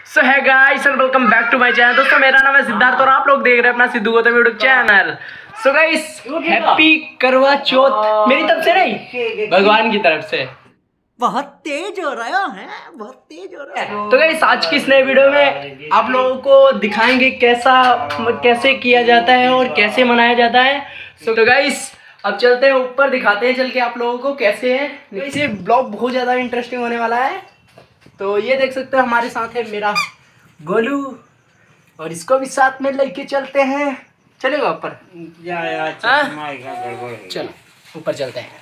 So hi guys and welcome back to my channel. दोस्तों मेरा नाम है सिद्धार्थ और आप लोग देख रहे हैं अपना Sidhu Gautam YouTube channel. So guys happy Karva Chauth मेरी तरफ से नहीं, भगवान की तरफ से। बहुत तेज हो रहा है, बहुत तेज हो रहा है। तो गाइस आज की इस नए वीडियो में आप लोगों को दिखाएंगे कैसे किया जाता है और कैसे मनाया जाता है। तो गाइस अब चलते हैं ऊपर, दिखाते हैं चल के आप लोगों को कैसे है। ये ब्लॉग बहुत ज़्यादा इंटरेस्टिंग होने वाला है। तो ये देख सकते हो हमारे साथ है मेरा गोलू और इसको भी साथ में लेके चलते हैं। चलेगा ऊपर? चलो ऊपर चलते हैं।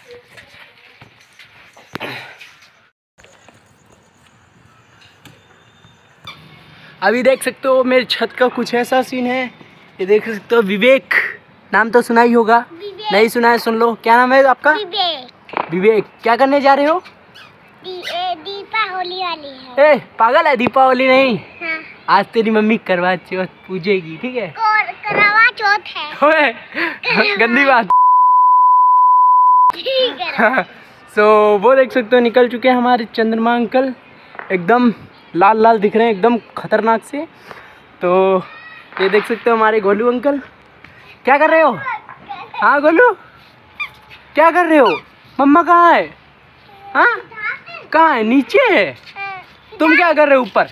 अभी देख सकते हो मेरे छत का कुछ ऐसा सीन है। ये देख सकते हो विवेक, नाम तो सुना ही होगा, नहीं सुना है सुन लो। क्या नाम है आपका? विवेक। क्या करने जा रहे हो? दीपावली वाली है। ए पागल है, दीपावली नहीं। हाँ। आज तेरी मम्मी करवा चौथ पूजेगी, ठीक है? करवा चौथ है। ओए गंदी बात। ठीक है। सो वो देख सकते हो निकल चुके हैं हमारे चंद्रमा अंकल, एकदम लाल लाल दिख रहे हैं, एकदम खतरनाक से। तो ये देख सकते हो हमारे गोलू अंकल। क्या कर रहे हो? हाँ गोलू क्या कर रहे हो? मम्मा कहाँ है? हाँ कहाँ है? नीचे है। तुम क्या कर रहे हो ऊपर?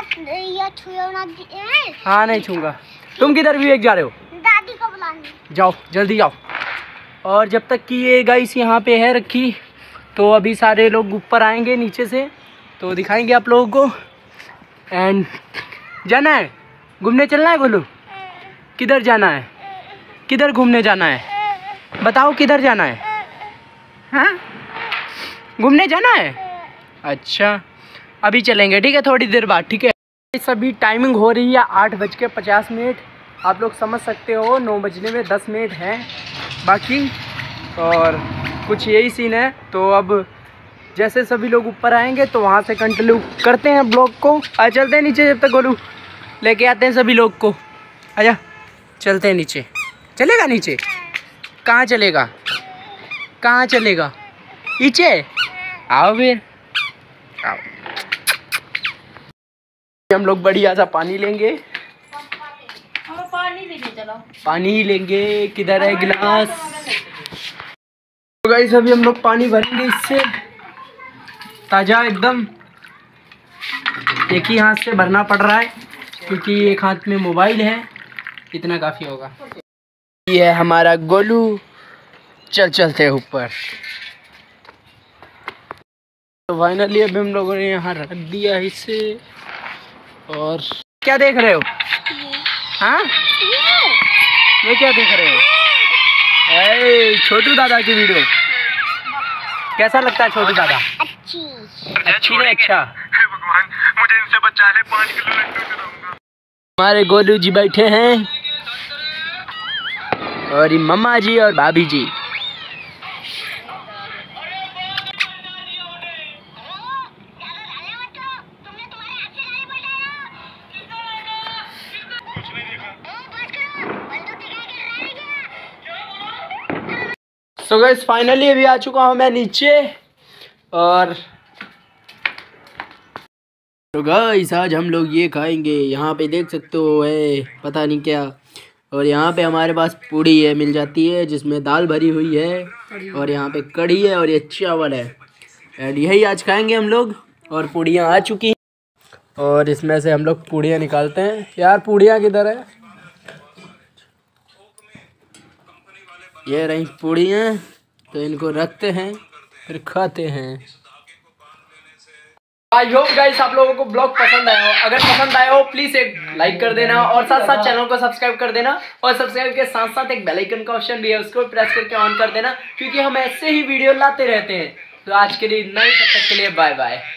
हाँ नहीं छूंगा। तुम किधर विवेक जा रहे हो? दादी को बुलाने। जाओ जल्दी जाओ। और जब तक कि ये गाइस यहाँ पे है रखी, तो अभी सारे लोग ऊपर आएंगे नीचे से, तो दिखाएंगे आप लोगों को। एंड जाना है घूमने, चलना है गोलू? किधर जाना है? किधर घूमने जाना है? बताओ किधर जाना है? हाँ घूमने जाना है? अच्छा अभी चलेंगे, ठीक है, थोड़ी देर बाद, ठीक है। सभी टाइमिंग हो रही है 8:50। आप लोग समझ सकते हो 9 बजने में 10 मिनट हैं बाकी, और कुछ यही सीन है। तो अब जैसे सभी लोग ऊपर आएंगे तो वहाँ से कंटिन्यू करते हैं ब्लॉग को। आ चलते हैं नीचे, जब तक गोलू लेके आते हैं सभी लोग को। आजा चलते हैं नीचे। चलेगा नीचे? कहाँ चलेगा? कहाँ चलेगा? नीचे आओ फिर, आओ। हम लोग बढ़िया सा पानी लेंगे। पानी भी नहीं चला। पानी ही लेंगे, किधर है गिलास? तो गाइस अभी हम लोग पानी भरेंगे इससे, ताज़ा एकदम। एक ही हाथ से भरना पड़ रहा है क्योंकि एक हाथ में मोबाइल है, इतना काफ़ी होगा। ये है हमारा गोलू। चलते हैं ऊपर। तो फाइनली अभी हम लोगों ने यहाँ रख दिया इसे। और क्या देख रहे हो? हाँ ये क्या देख रहे हो? छोटू दादा की वीडियो कैसा लगता है? छोटू दादा अच्छी नहीं? अच्छा भगवान मुझे इनसे बचा ले, 5 किलो लड्डू चढ़ाऊंगा। हमारे गोलू जी बैठे हैं और ये मम्मा जी और भाभी जी। सो गाइस फाइनली अभी आ चुका हूँ मैं नीचे। और तो गाइस आज हम लोग ये खाएंगे, यहाँ पे देख सकते हो है पता नहीं क्या। और यहाँ पे हमारे पास पूड़ी है, मिल जाती है, जिसमें दाल भरी हुई है, और यहाँ पे कढ़ी है और ये चावल है। एंड यही आज खाएंगे हम लोग। और पूड़ियाँ आ चुकी हैं और इसमें से हम लोग पूड़ियाँ निकालते हैं। यार पूड़ियाँ किधर है? ये रही पूड़ियाँ, तो इनको रखते हैं फिर खाते हैं। आई होप गाइस आप लोगों को ब्लॉग पसंद आया हो। अगर पसंद आया हो प्लीज एक लाइक कर देना और साथ साथ चैनल को सब्सक्राइब कर देना। और सब्सक्राइब के साथ साथ एक बेल आइकन का ऑप्शन भी है, उसको प्रेस करके ऑन कर देना, क्योंकि हम ऐसे ही वीडियो लाते रहते हैं। तो आज के लिए इतना ही, तब तक के लिए बाय बाय।